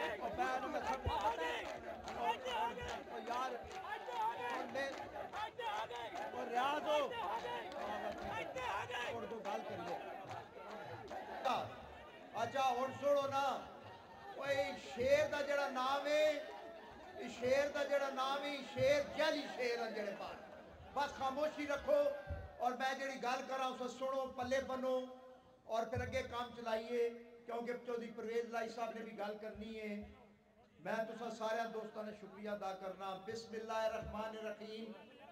रियाज हो उर्दू गल करिए। अच्छा हुण सुनो ना, शेर का जड़ा नाम है, शेर का जड़ा नाम है, शेर जैली शेर है जड़े बाहर। बस खामोशी रखो और मैं जी गल करा उसे सुनो, पल्ले बनो और फिर अगे काम चलाइए, क्योंकि चौधरी परवेज लाई साहब ने भी गल करनी है। मैं तुसा सारे दोस्तों ने शुक्रिया अदा करना। बिस्मिल्लाहिर्रहमानिर्रहीम।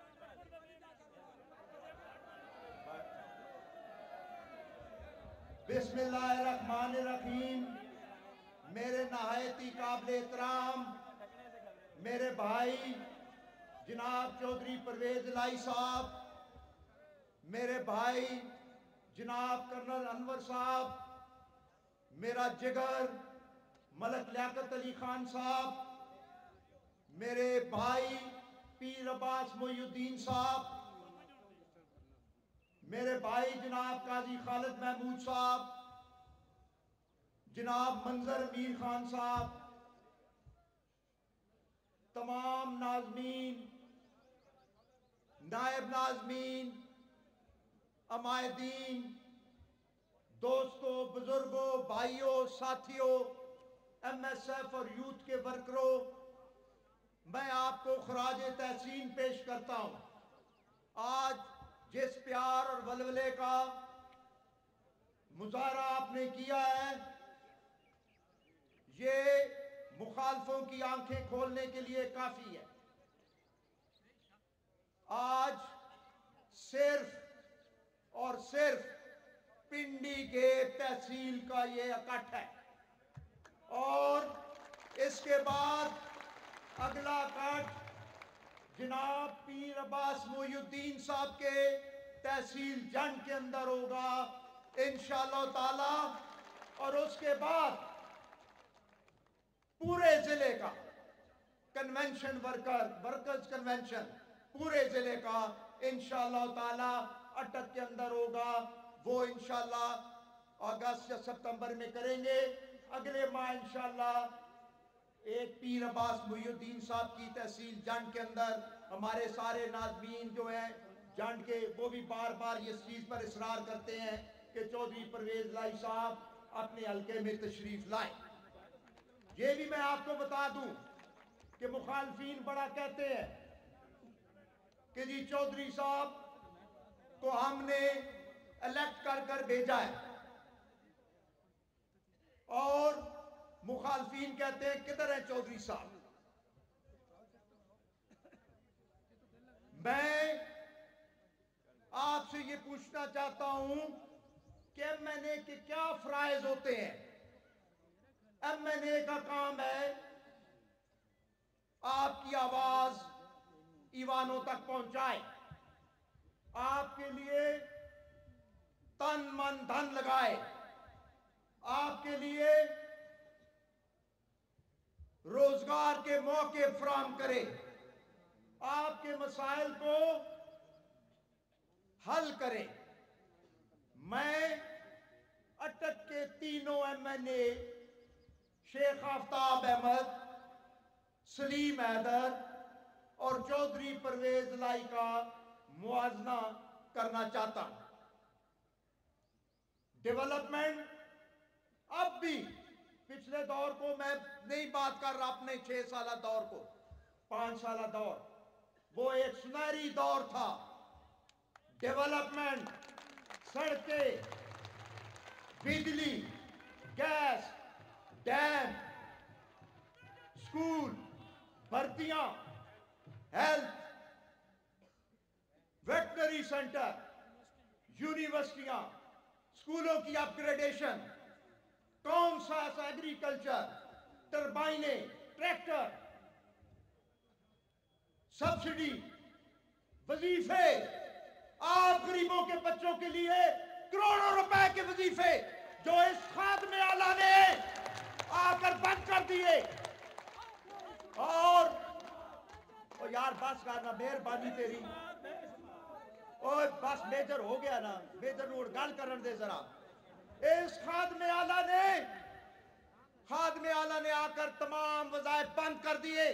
बिस्मिल्लाहिर्रहमानिर्रहीम। मेरे नहायती काबिल एहतराम मेरे भाई जनाब चौधरी परवेज लाई साहब, मेरे भाई जनाब कर्नल अनवर साहब, मेरा जिगर मलक लियाकत अली खान साहब, मेरे भाई पीर अब्बास मोइनुद्दीन साहब, मेरे भाई जनाब काजी खालिद महमूद साहब, जनाब मंजर मीर खान साहब, तमाम नाज़मीन, नायब नाज़मीन, अमायदीन, दोस्तों, बुजुर्गों, भाइयों, साथियों, MSF और यूथ के वर्करों, मैं आपको खराज तहसीन पेश करता हूं। आज जिस प्यार और वलवले का मुजाहरा आपने किया है, ये मुखालफों की आंखें खोलने के लिए काफी है। आज सिर्फ और सिर्फ पिंडी के तहसील का ये इकट्ठ है और इसके बाद अगला इकट्ठ जनाब पीर अब्बास मोइनुद्दीन साहब के तहसील जंग के अंदर होगा इंशाअल्लाह ताला, और उसके बाद पूरे जिले का कन्वेंशन वर्कर्स कन्वेंशन पूरे जिले का इंशाअल्लाह ताला अटक के अंदर होगा। वो इंशाअल्लाह अगस्त या सितंबर में करेंगे। अगले माह इंशाअल्लाह एक पीर अब्बास मोइनुद्दीन साहब की तहसील जंड के अंदर हमारे सारे नाज़मीन जो हैं जंड के, वो भी बार बार इस चीज़ पर इसरार करते हैं कि चौधरी परवेज लाई साहब अपने हल्के में तशरीफ लाए। ये भी मैं आपको बता दूं कि मुखालफीन बड़ा कहते हैं कि जी चौधरी साहब को हमने इलेक्ट कर भेजा है, और मुखालफीन कहते हैं किधर है चौधरी साहब। मैं आपसे ये पूछना चाहता हूं कि MNA के क्या फराइज होते हैं। MNA का काम है आपकी आवाज ईवानों तक पहुंचाए, आपके लिए तन मन धन लगाए, आपके लिए रोजगार के मौके फराहम करे, आपके मसाइल को हल करे। मैं अटक के तीनों MNA शेख आफ्ताब अहमद, सलीम हैदर और चौधरी परवेज लाई का मुआवजा करना चाहता हूं। डेवलपमेंट अब भी पिछले दौर को मैं नहीं बात कर रहा, अपने 6 साल दौर को, 5 साल दौर, वो एक सुनहरी दौर था। डेवलपमेंट, सड़कें, बिजली, गैस, डैम, स्कूल, भर्तियां, हेल्थ, वेटनरी सेंटर, यूनिवर्सिटियां, स्कूलों की अपग्रेडेशन, कौन सा एग्रीकल्चर, टरबाइने, ट्रैक्टर, सब्सिडी, वजीफे, आप गरीबों के बच्चों के लिए करोड़ों रुपए के वजीफे जो इस खाद्य आला ने आकर बंद कर दिए। और यार बस करना, मेहरबानी तेरी, और बस मेजर हो गया ना, मेजर नोट गल करन दे जरा। इस खाद्य आला ने खादमे आला ने आकर तमाम वज़ाइफ बंद कर दिए।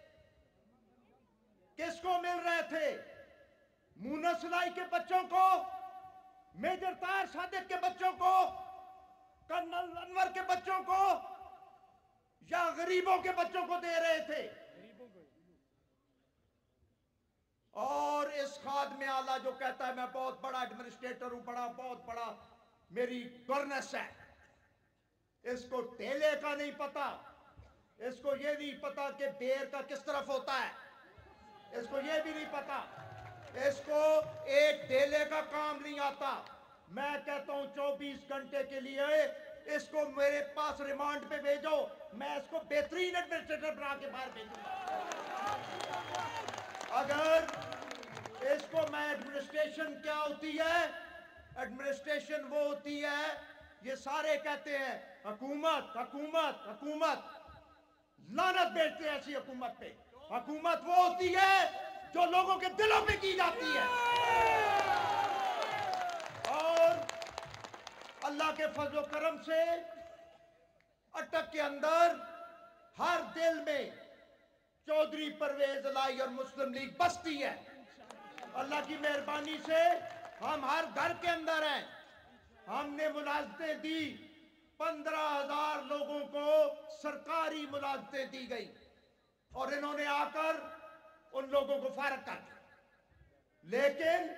किसको मिल रहे थे? मूना सिलाई के बच्चों को, मेजर तार सादिक के बच्चों को, कर्नल अनवर के बच्चों को, या गरीबों के बच्चों को दे रहे थे। और इस खादमे आला जो कहता है मैं बहुत बड़ा एडमिनिस्ट्रेटर हूं, बहुत बड़ा मेरी गवर्नेंस है, इसको टेले का नहीं पता, इसको ये नहीं पता कि बेर का किस तरफ होता है, इसको ये भी नहीं पता, इसको एक ढेले का काम नहीं आता। मैं कहता हूं 24 घंटे के लिए इसको मेरे पास रिमांड पे भेजो, मैं इसको बेहतरीन एडमिनिस्ट्रेटर बना के बाहर भेजूंगा। अगर इसको मैं एडमिनिस्ट्रेशन क्या होती है, एडमिनिस्ट्रेशन वो होती है, ये सारे कहते हैं हुकूमत हुकूमत हुकूमत, लानत भेजते हैं ऐसी हुकूमत पे। हुकूमत वो होती है जो लोगों के दिलों पे की जाती है। और अल्लाह के फजल करम से अटक के अंदर हर दिल में चौधरी परवेज इलाही और मुस्लिम लीग बसती है। अल्लाह की मेहरबानी से हम हर घर के अंदर हैं। हमने मुलाजमतें दी, 15,000 लोगों को सरकारी मुलाजमतें दी गई और इन्होंने आकर उन लोगों को फारग कर दिया। लेकिन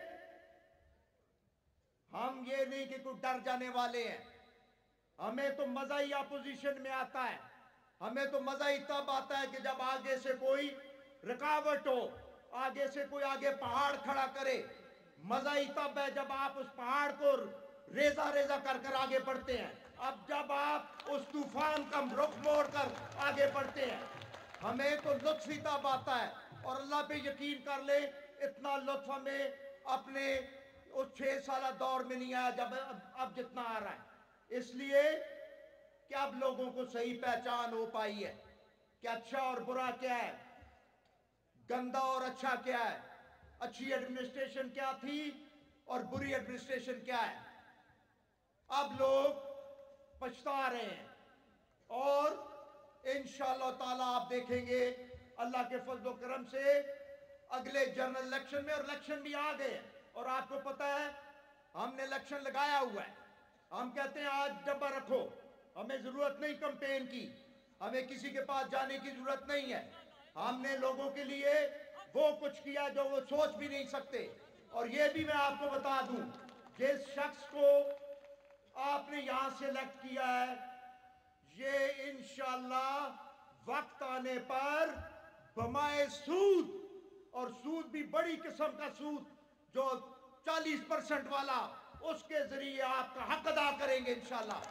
हम ये नहीं कि कोई डर जाने वाले हैं। हमें तो मजा ही अपोजिशन में आता है, हमें तो मजा ही तब आता है कि जब आगे से कोई रुकावट हो, आगे से कोई आगे पहाड़ खड़ा करे। मजा ही तब है जब आप उस पहाड़ को रेजा रेजा कर कर आगे बढ़ते हैं। अब जब आप उस तूफान का रुख मोड़ कर आगे बढ़ते हैं, हमें तो लुत्फ ही तब आता है। और अल्लाह पे यकीन कर ले, इतना लुत्फ हमें अपने उस 6 साल दौर में नहीं आया जब अब जितना आ रहा है। इसलिए कि अब लोगों को सही पहचान हो पाई है कि अच्छा और बुरा क्या है, गंदा और अच्छा क्या है, अच्छी एडमिनिस्ट्रेशन क्या थी और बुरी एडमिनिस्ट्रेशन क्या है। अब लोग पछता रहे हैं और इंशाअल्लाह ताला आप देखेंगे अल्लाह के फजल करम से अगले जनरल इलेक्शन में, और इलेक्शन भी आ गए और आपको पता है हमने इलेक्शन लगाया हुआ है। हम कहते हैं आज डब्बा रखो, हमें जरूरत नहीं कैंपेन की, हमें किसी के पास जाने की जरूरत नहीं है। हमने लोगों के लिए वो कुछ किया जो वो सोच भी नहीं सकते। और ये भी मैं आपको बता दूं, जिस शख्स को आपने यहां से इलेक्ट किया है, ये इंशाअल्लाह वक्त आने पर बमाए सूद, और सूद भी बड़ी किस्म का सूद जो 40% वाला, उसके जरिए आपका हक अदा करेंगे इंशाअल्लाह।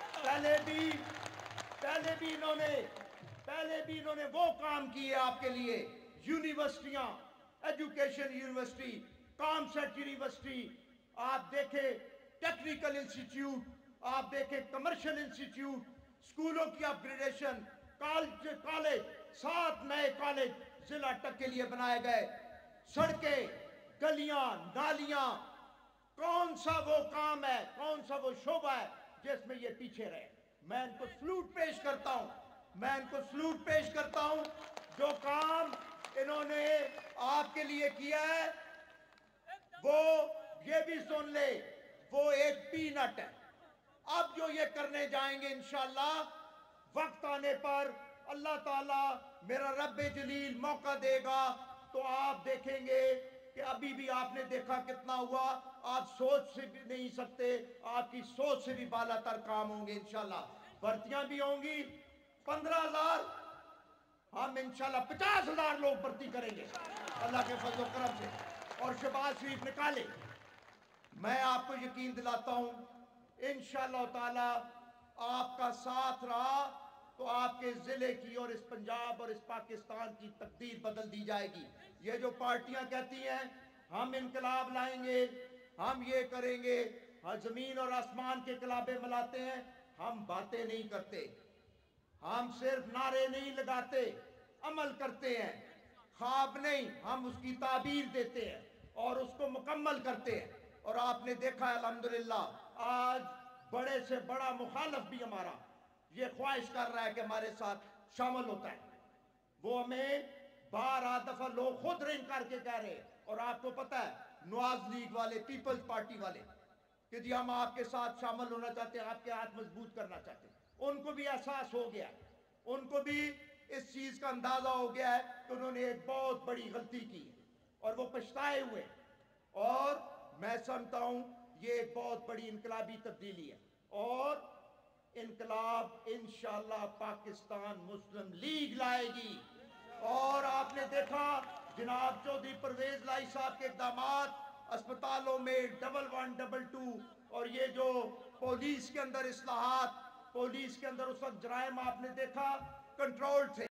पहले भी इन्होंने वो काम किए आपके लिए। यूनिवर्सिटियां, एजुकेशन यूनिवर्सिटी, कॉमसेट यूनिवर्सिटी, आप देखें टेक्निकल इंस्टीट्यूट, आप देखें कमर्शियल इंस्टीट्यूट, स्कूलों की अपग्रेडेशन, कॉलेज 7 नए कॉलेज जिला अटक के लिए बनाए गए, सड़कें, गलियां, नालियां, कौन सा वो काम है, कौन सा वो शोबा है जिसमें ये पीछे रहे। मैं इनको सलूट पेश करता हूं, मैं इनको सलूट पेश करता हूं। जो काम इन्होंने आपके लिए किया है वो ये भी सुन ले, वो एक पीनट है। अब जो ये करने जाएंगे इंशाअल्लाह वक्त आने पर अल्लाह ताला मेरा रब्बे जलील मौका देगा तो आप देखेंगे कि अभी भी आपने देखा कितना हुआ, आप सोच से भी नहीं सकते, आपकी सोच से भी बालातर काम होंगे इंशाअल्लाह। भर्तियां भी होंगी 15,000, हम इंशाअल्लाह 50,000 लोग भर्ती करेंगे अल्लाह के फजल करम से, और शहबाज शरीफ निकाले। मैं आपको यकीन दिलाता हूं इंशाअल्लाह ताला आपका साथ रहा तो आपके जिले की और इस पंजाब और इस पाकिस्तान की तकदीर बदल दी जाएगी। ये जो पार्टियां कहती हैं हम इनकलाब लाएंगे, हम ये करेंगे, जमीन और आसमान के कलाबे मिलाते हैं, हम बातें नहीं करते, हम सिर्फ नारे नहीं लगाते, अमल करते हैं। ख्वाब नहीं, हम उसकी ताबीर देते हैं और उसको मुकम्मल करते हैं। और आपने देखा अल्हम्दुलिल्लाह आज बड़े से बड़ा मुखालफ भी हमारा ये ख्वाहिश कर रहा है कि हमारे साथ शामिल होता है। वो हमें 12 दफा लोग खुद रिंग करके कह रहे हैं। और आपको पता है नवाज लीग वाले, पीपल्स पार्टी वाले, कि जी हम आपके साथ शामिल होना चाहते हैं, आपके हाथ मजबूत करना चाहते हैं। उनको भी एहसास हो गया, उनको भी इस चीज का अंदाजा हो गया है कि उन्होंने एक बहुत बड़ी गलती की है और वो पछताए हुए। और मैं समझता हूं ये एक बहुत बड़ी इनकलाबी तब्दीली है और इनकलाब इंशाअल्लाह पाकिस्तान मुस्लिम लीग लाएगी। और आपने देखा जनाब चौधरी परवेज लाई साहब के इकदाम अस्पतालों में 1112 और ये जो पुलिस के अंदर इस्लाहात, पुलिस के अंदर उस वक्त जराइम आपने देखा कंट्रोल थे।